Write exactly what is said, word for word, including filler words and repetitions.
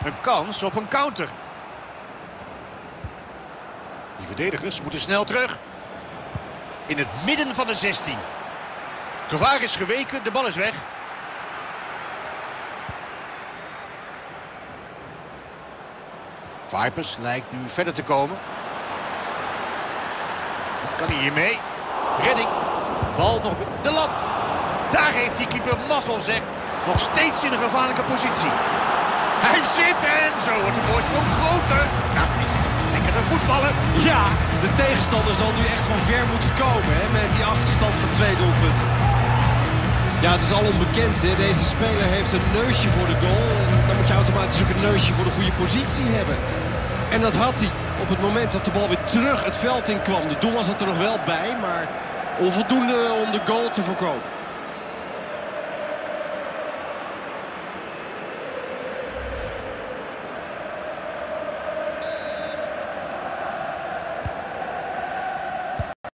Een kans op een counter. Die verdedigers moeten snel terug. In het midden van de zestien. Gevaar is geweken, de bal is weg. Vipers lijkt nu verder te komen. Wat kan hij hiermee? Redding. Bal nog de lat. Daar heeft die keeper mazzel, zeg. Nog steeds in een gevaarlijke positie. Hij zit en zo wordt de voorsprong groter. Dat is lekker een voetballer. Ja, de tegenstander zal nu echt van ver moeten komen, hè, met die achterstand van twee doelpunten. Ja, het is al onbekend, hè. Deze speler heeft een neusje voor de goal. En dan moet je automatisch ook een neusje voor de goede positie hebben. En dat had hij op het moment dat de bal weer terug het veld in kwam. De doel was het er nog wel bij, maar onvoldoende om de goal te voorkomen.